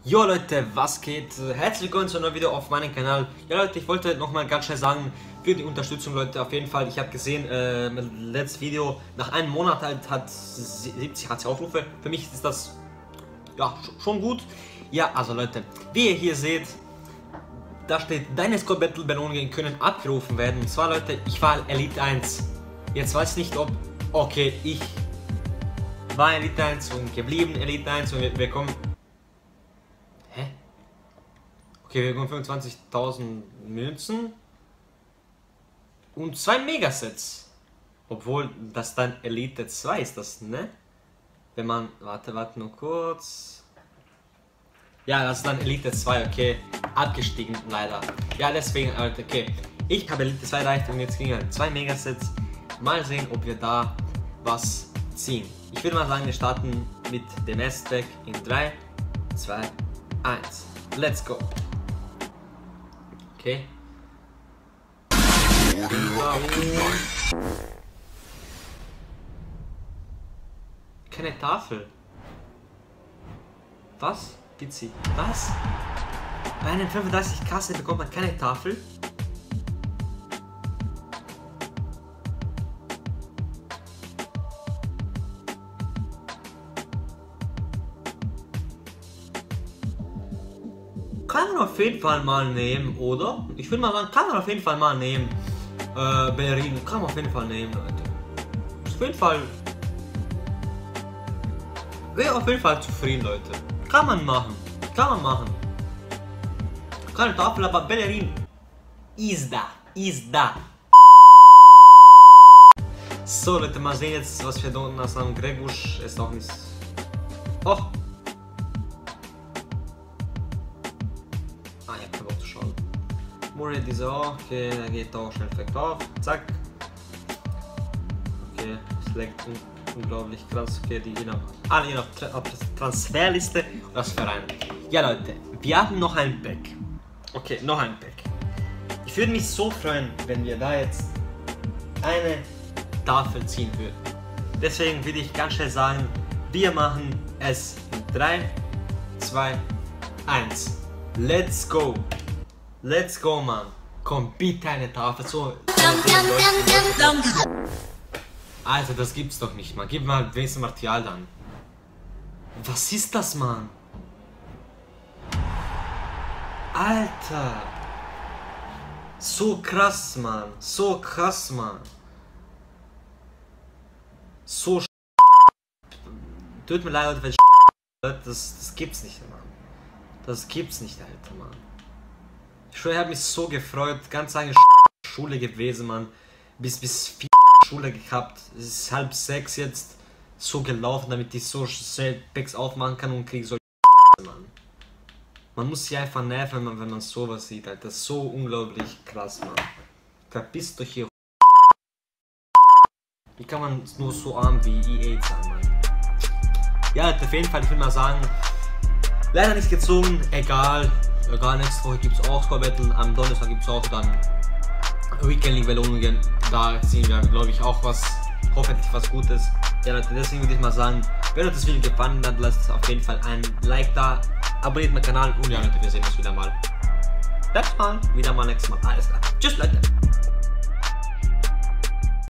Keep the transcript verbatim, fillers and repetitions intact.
Jo Leute, was geht? Herzlich willkommen zu einem neuen Video auf meinem Kanal. Ja Leute, ich wollte nochmal ganz schnell sagen, für die Unterstützung Leute, auf jeden Fall, ich habe gesehen, äh, mein letztes Video, nach einem Monat halt hat siebzig Aufrufe. Für mich ist das, ja, schon gut. Ja, also Leute, wie ihr hier seht, da steht, deine Score Battle Belohnungen können abgerufen werden. Und zwar Leute, ich war Elite eins. Jetzt weiß ich nicht, ob, okay, ich war Elite eins und geblieben Elite eins und wir, wir kommen... Hä? Okay, wir bekommen fünfundzwanzigtausend Münzen und zwei Megasets. Obwohl das dann Elite zwei ist, das, ne? Wenn man, warte, warte nur kurz. Ja, das ist dann Elite zwei, okay. Abgestiegen, leider. Ja, deswegen, Alter, okay. Ich habe Elite zwei erreicht und jetzt kriegen wir zwei Megasets. Mal sehen, ob wir da was ziehen. Ich würde mal sagen, wir starten mit dem S-Pack in drei, zwei, eins. Let's go. Okay. Keine Tafel. Was? Pizzi. Was? Bei einem fünfunddreißig Kasse bekommt man keine Tafel? Kann man auf jeden Fall mal nehmen, oder? Ich würde mal sagen, kann man auf jeden Fall mal nehmen. Äh, Bellerin, kann man auf jeden Fall nehmen, Leute. Auf jeden Fall. Wäre auf jeden Fall zufrieden, Leute. Kann man machen. Kann man machen. Keine Tafel, aber Bellerin ist da. Ist da. So, Leute, mal sehen jetzt, was wir da unten haben. Gregusch ist auch nicht. Oh! Ah, ich hab keinen Bock zu schauen. Murray, diese auch. Okay, der geht auch schnell verkauft. Zack. Okay, es leckt unglaublich krass. Okay, die gehen auf alle gehen auf, Tra auf Transferliste und das Verein. Ja, Leute, wir haben noch ein Pack. Okay, noch ein Pack. Ich würde mich so freuen, wenn wir da jetzt eine Tafel ziehen würden. Deswegen würde ich ganz schnell sagen, wir machen es in drei, zwei, eins. Let's go! Let's go, Mann! Komm, bitte eine Tafel. So. Alter, das gibt's doch nicht, Mann. Gib mal wenigstens Material dann. Was ist das, Mann? Alter! So krass, Mann. So krass, Mann. So sch... Tut mir leid, Leute, wenn sch... Das, das gibt's nicht, Mann. Das gibt's nicht, Alter, Mann. Ich schwöre, ich habe mich so gefreut. Ganz lange Schule gewesen, Mann. Bis, bis vier Schule gehabt. Es ist halb sechs jetzt so gelaufen, damit ich so schnell Packs aufmachen kann und kriege so Mann. Man muss sich einfach nerven, wenn man, wenn man sowas sieht, Alter. Das ist so unglaublich krass, Mann. Verpisst euch hier. Wie kann man nur so arm wie E A sein, Mann? Ja, Alter, auf jeden Fall, ich will mal sagen, leider nicht gezogen, egal. Egal, nächste Woche gibt es auch Score Battle, am Donnerstag gibt es auch dann Weekend League Belohnungen. Da ziehen wir, glaube ich, auch was, hoffentlich was Gutes. Ja Leute, deswegen würde ich mal sagen, wenn euch das Video gefallen hat, lasst auf jeden Fall ein Like da, abonniert meinen Kanal und ja Leute, wir sehen uns wieder mal. Nächstes Mal, wieder mal nächstes Mal. Alles klar. Tschüss Leute.